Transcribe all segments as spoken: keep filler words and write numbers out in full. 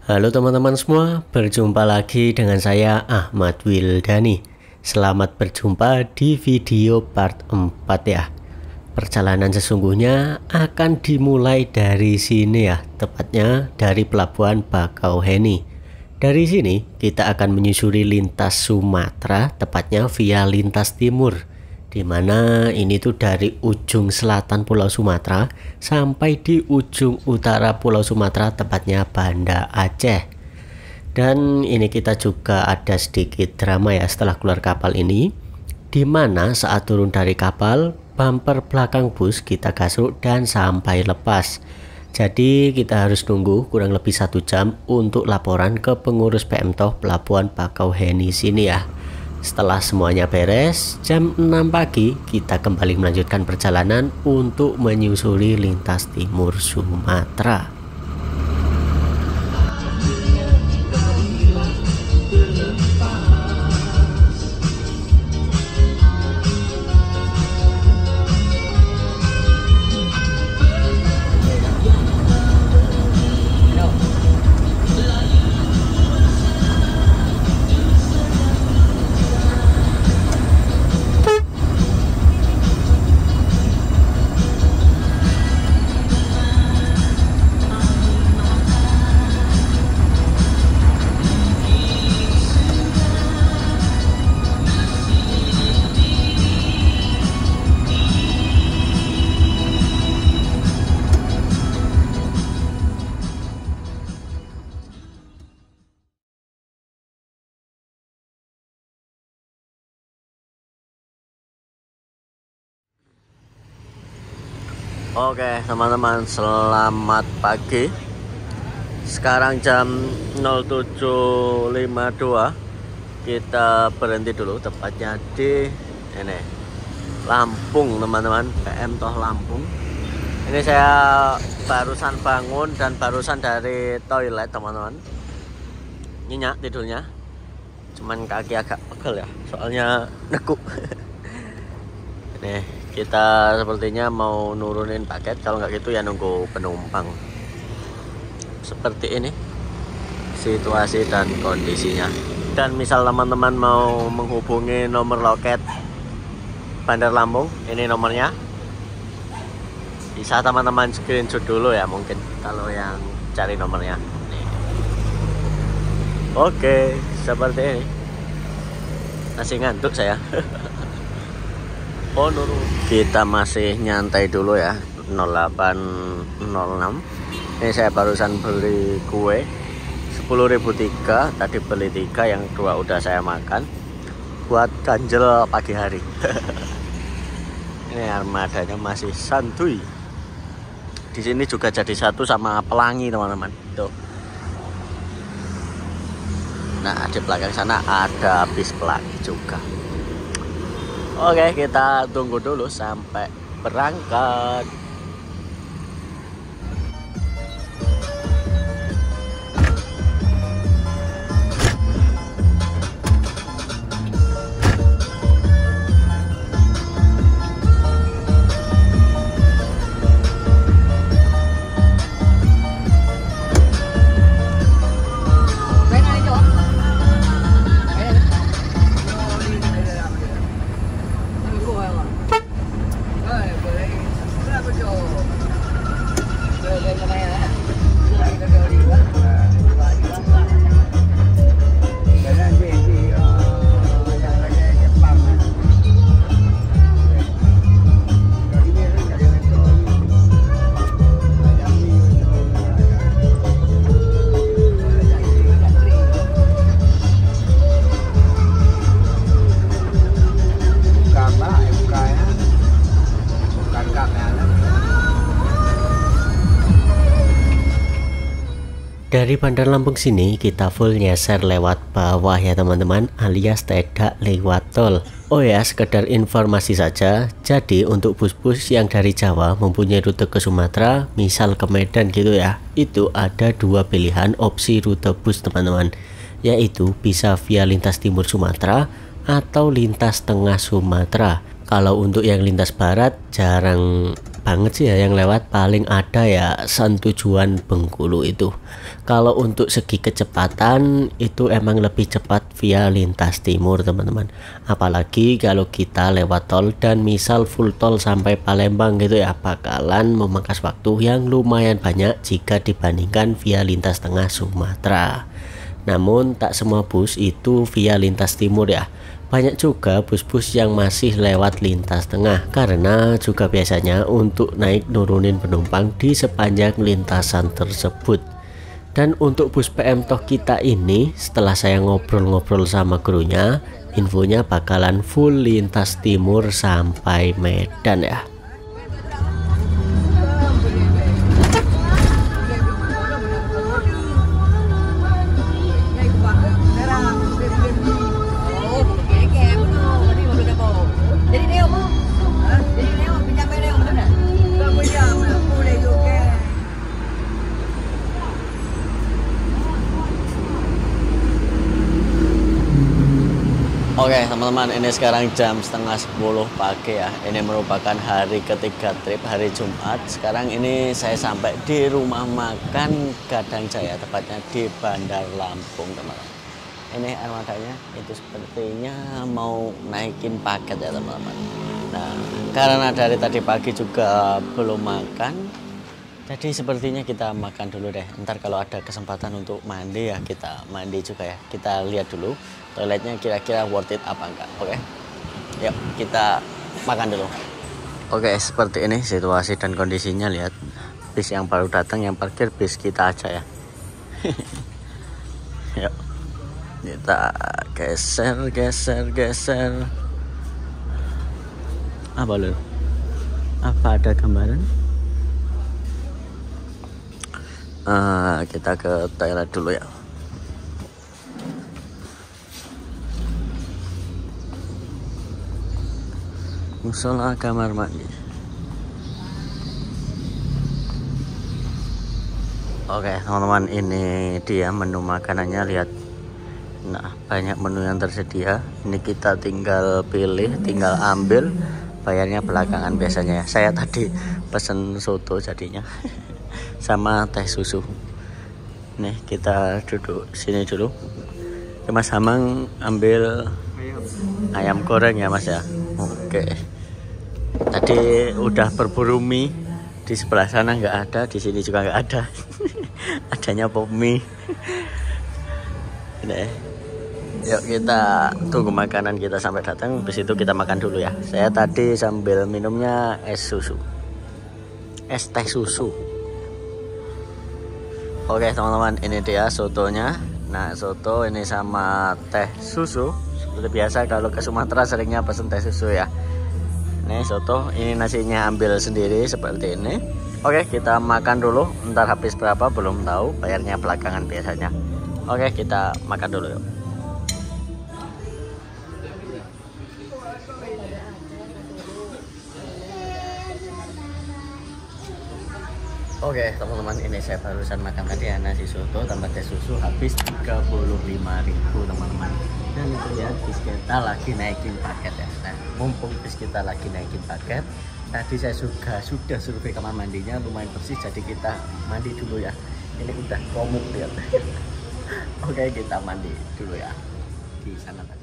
Halo teman-teman semua, berjumpa lagi dengan saya Ahmad Wildani. Selamat berjumpa di video part empat ya. Perjalanan sesungguhnya akan dimulai dari sini ya, tepatnya dari Pelabuhan Bakauheni. Dari sini kita akan menyusuri lintas Sumatera, tepatnya via lintas timur, dimana ini tuh dari ujung selatan Pulau Sumatera sampai di ujung utara Pulau Sumatera, tepatnya Banda Aceh. Dan ini kita juga ada sedikit drama ya setelah keluar kapal ini, dimana saat turun dari kapal bumper belakang bus kita gasuk dan sampai lepas. Jadi kita harus nunggu kurang lebih satu jam untuk laporan ke pengurus P M T O Pelabuhan Bakauheni sini ya. Setelah semuanya beres, jam enam pagi kita kembali melanjutkan perjalanan untuk menyusuri lintas timur Sumatera. Oke teman-teman, selamat pagi. Sekarang jam nol tujuh lima dua. Kita berhenti dulu, tepatnya di ini Lampung teman-teman, P M T O Lampung. Ini saya barusan bangun dan barusan dari toilet teman-teman. Nyenyak tidurnya, cuman kaki agak pegel ya, soalnya nekuk. Nih kita sepertinya mau nurunin paket, kalau nggak gitu ya nunggu penumpang. Seperti ini situasi dan kondisinya. Dan misal teman-teman mau menghubungi nomor loket Bandar Lampung, ini nomornya. Bisa teman-teman screenshot dulu ya mungkin kalau yang cari nomornya. Nih. Oke, seperti ini. Masih ngantuk saya. Oh, nurun. Kita masih nyantai dulu ya, nol delapan nol enam. Ini saya barusan beli kue sepuluh ribu tiga, tadi beli tiga, yang dua udah saya makan buat ganjel pagi hari. Ini armadanya masih santuy. Di sini juga jadi satu sama pelangi teman-teman. Tuh. Nah, di belakang sana ada bis pelangi juga. Oke, kita tunggu dulu sampai berangkat. Dari Bandar Lampung sini kita full nyeser lewat bawah ya teman-teman, alias tidak lewat tol. Oh ya, sekedar informasi saja. Jadi untuk bus-bus yang dari Jawa mempunyai rute ke Sumatera, misal ke Medan gitu ya, itu ada dua pilihan opsi rute bus teman-teman, yaitu bisa via lintas timur Sumatera atau lintas tengah Sumatera. Kalau untuk yang lintas barat jarang banget sih ya yang lewat, paling ada ya Sentujuan Bengkulu itu. Kalau untuk segi kecepatan itu emang lebih cepat via lintas timur teman-teman, apalagi kalau kita lewat tol dan misal full tol sampai Palembang gitu ya, bakalan memangkas waktu yang lumayan banyak jika dibandingkan via lintas tengah Sumatera. Namun tak semua bus itu via lintas timur ya, banyak juga bus-bus yang masih lewat lintas tengah, karena juga biasanya untuk naik nurunin penumpang di sepanjang lintasan tersebut. Dan untuk bus P M Tok kita ini, setelah saya ngobrol-ngobrol sama krunya, infonya bakalan full lintas timur sampai Medan ya. Oke teman-teman, ini sekarang jam setengah sepuluh pagi ya. Ini merupakan hari ketiga trip, hari Jumat. Sekarang ini saya sampai di rumah makan Gadang Jaya, tepatnya di Bandar Lampung teman-teman. Ini armadanya itu sepertinya mau naikin paket ya teman-teman. Nah, karena dari tadi pagi juga belum makan, jadi sepertinya kita makan dulu deh. Ntar kalau ada kesempatan untuk mandi ya kita mandi juga ya. Kita lihat dulu toiletnya kira-kira worth it apa enggak. Oke, yuk kita makan dulu. Oke, seperti ini situasi dan kondisinya. Lihat, bis yang baru datang yang parkir bis kita aja ya. Yuk kita geser geser geser. Apa lo? Apa ada gambaran? Uh, kita ke toilet dulu ya. Musola kamar mandi. Oke teman-teman, ini dia menu makanannya, lihat. Nah, banyak menu yang tersedia. Ini kita tinggal pilih, tinggal ambil. Bayarnya belakangan biasanya ya. Saya tadi pesen soto jadinya sama teh susu. Nih kita duduk sini dulu. Mas Hamang ambil ayam goreng ya Mas ya. Oke. Tadi udah berburu mie, di sebelah sana nggak ada, di sini juga nggak ada. Adanya pop mie. Ini. Yuk kita tunggu makanan kita sampai datang, habis itu kita makan dulu ya. Saya tadi sambil minumnya es susu, es teh susu. Oke teman-teman, ini dia sotonya. Nah, soto ini sama teh susu. Seperti biasa kalau ke Sumatera seringnya pesen teh susu ya. Ini soto, ini nasinya ambil sendiri seperti ini. Oke, kita makan dulu. Ntar habis berapa belum tahu, bayarnya belakangan biasanya. Oke, kita makan dulu yuk. Oke teman-teman, ini saya barusan makan tadi ya, nasi soto tambah teh susu habis tiga puluh lima ribu teman-teman. Dan itu lihat bis kita lagi naikin paket ya. Nah, mumpung bis kita lagi naikin paket, tadi saya juga sudah survei kamar mandinya lumayan bersih, jadi kita mandi dulu ya. Ini udah komuk lihat. Oke, kita mandi dulu ya di sana tadi.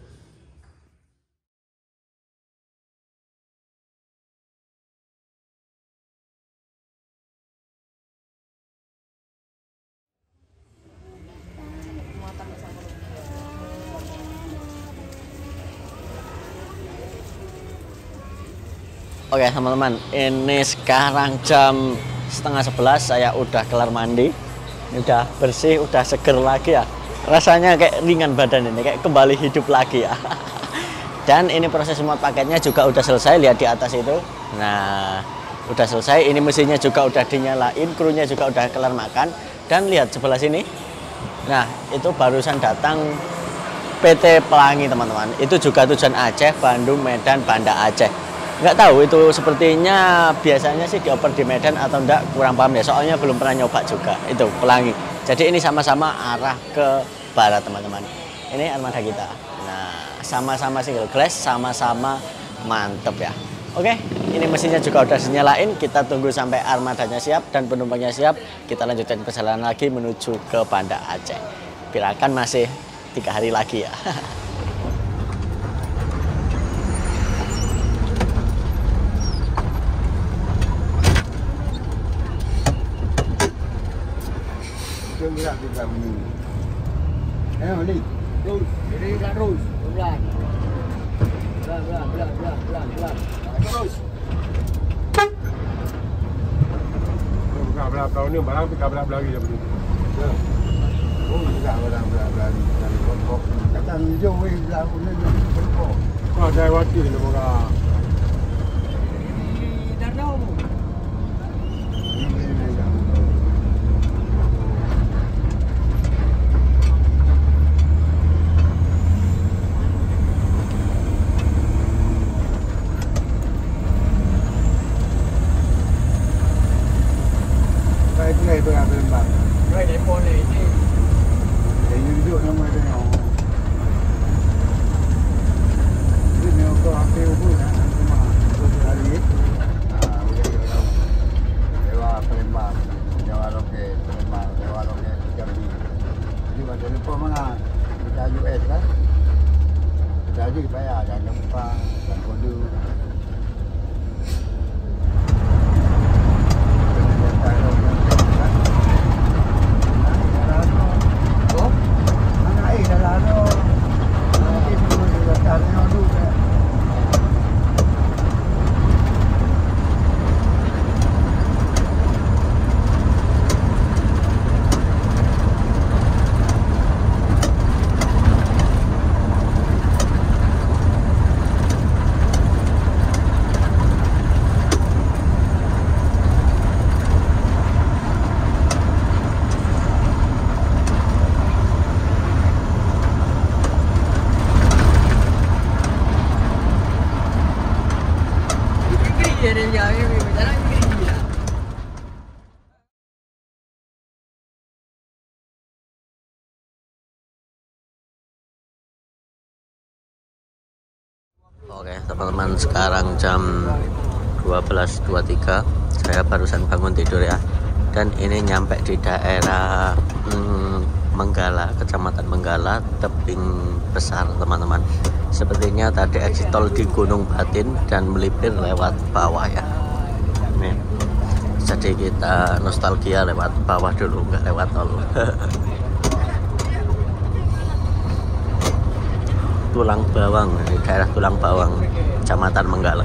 Oke teman-teman, ini sekarang jam setengah sebelas, saya udah kelar mandi, ini udah bersih, udah seger lagi ya. Rasanya kayak ringan badan ini, kayak kembali hidup lagi ya. Dan ini proses muat paketnya juga udah selesai, lihat di atas itu. Nah, udah selesai, ini mesinnya juga udah dinyalain, krunya juga udah kelar makan. Dan lihat sebelah sini, nah itu barusan datang P T Pelangi teman-teman. Itu juga tujuan Aceh, Bandung, Medan, Banda Aceh. Nggak tahu itu sepertinya biasanya sih dioper di Medan atau enggak, kurang paham ya, soalnya belum pernah nyoba juga itu Pelangi. Jadi ini sama-sama arah ke barat teman-teman. Ini armada kita. Nah, sama-sama single glass, sama-sama mantep ya. Oke, ini mesinnya juga udah dinyalain. Kita tunggu sampai armadanya siap dan penumpangnya siap. Kita lanjutkan perjalanan lagi menuju ke Banda Aceh. Kirakan masih tiga hari lagi ya. Terus. Belah belah ni barang pika belah belah lagi dah begitu. Oh, juga belah belah belah dari pokok. Kata hijau weh belah ni pokok. Kau ada waktu ni moga. Dah tahu. Đây tôi làm bên bạn. Đây để mua này đi. Để như ví dụ nó mới đây nó. Ví dụ có kêu vui nè, nhưng mà tôi sẽ đi. Ah, bây giờ đâu. Dewa Palembang, Jawa Loke, Palembang, Dewa Loke, Jambi. Juga telepon mana? Kita U S kan? Kita juga bayar dan lupa dan kode. Oke teman-teman, sekarang jam dua belas dua puluh tiga. Saya barusan bangun tidur ya. Dan ini nyampe di daerah hmm, Menggala, Kecamatan Menggala, tebing besar teman-teman. Sepertinya tadi exit tol di Gunung Batin dan melipir lewat bawah ya. Nih. Jadi kita nostalgia lewat bawah dulu, nggak lewat tol. Tulang Bawang, di daerah Tulang Bawang, Kecamatan Menggala.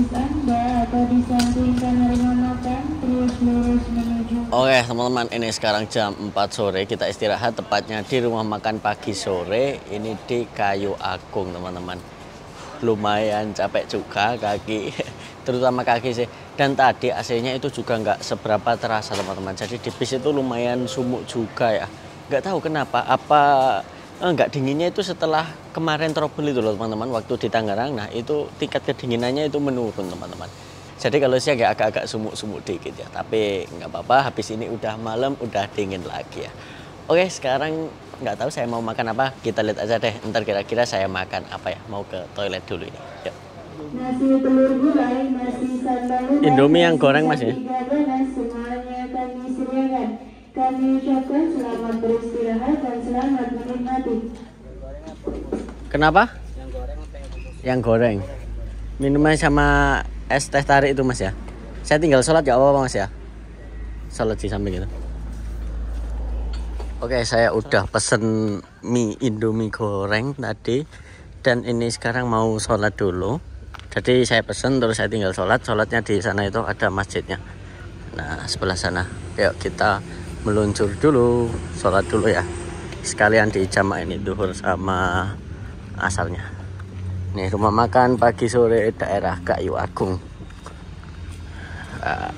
bus Anda atau di samping kamar makan terus lurus menuju. Oke teman-teman, ini sekarang jam empat sore, kita istirahat tepatnya di rumah makan pagi sore. Ini di Kayu Agung teman-teman. Lumayan capek juga kaki, terutama kaki sih. Dan tadi A C-nya itu juga nggak seberapa terasa teman-teman. Jadi di bis itu lumayan sumuk juga ya. Nggak tahu kenapa, apa eh, nggak dinginnya itu setelah kemarin trouble itu loh teman-teman. Waktu di Tangerang, nah itu tingkat kedinginannya itu menurun teman-teman. Jadi kalau siang ya agak-agak sumuk-sumuk dikit ya. Tapi nggak apa-apa, habis ini udah malam, udah dingin lagi ya. Oke, sekarang nggak tahu saya mau makan apa. Kita lihat aja deh, ntar kira-kira saya makan apa ya. Mau ke toilet dulu ini. Yuk. Nasi telur gulai, nasi sambal udang, Indomie yang goreng mas ya? semuanya kami sediakan. Kami ucapkan selamat beristirahat dan selamat menikmati. Kenapa? Yang goreng. Yang goreng. Minuman sama es teh tarik itu mas ya. Saya tinggal sholat ya apa mas ya. Sholat di samping itu. Oke, saya udah pesen mie Indomie goreng tadi. Dan ini sekarang mau sholat dulu. Jadi saya pesen terus saya tinggal sholat. Sholatnya di sana itu ada masjidnya. Nah sebelah sana. Yuk kita meluncur dulu. Sholat dulu ya. Sekalian dijamaah ini duhur sama asarnya. Nih rumah makan pagi sore daerah Kayu Agung. Ah.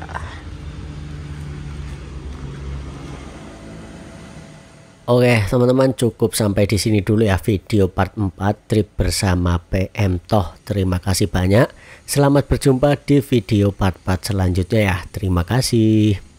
Oke teman-teman, cukup sampai di sini dulu ya video part empat trip bersama P M Toh. Terima kasih banyak. Selamat berjumpa di video part-part selanjutnya ya. Terima kasih.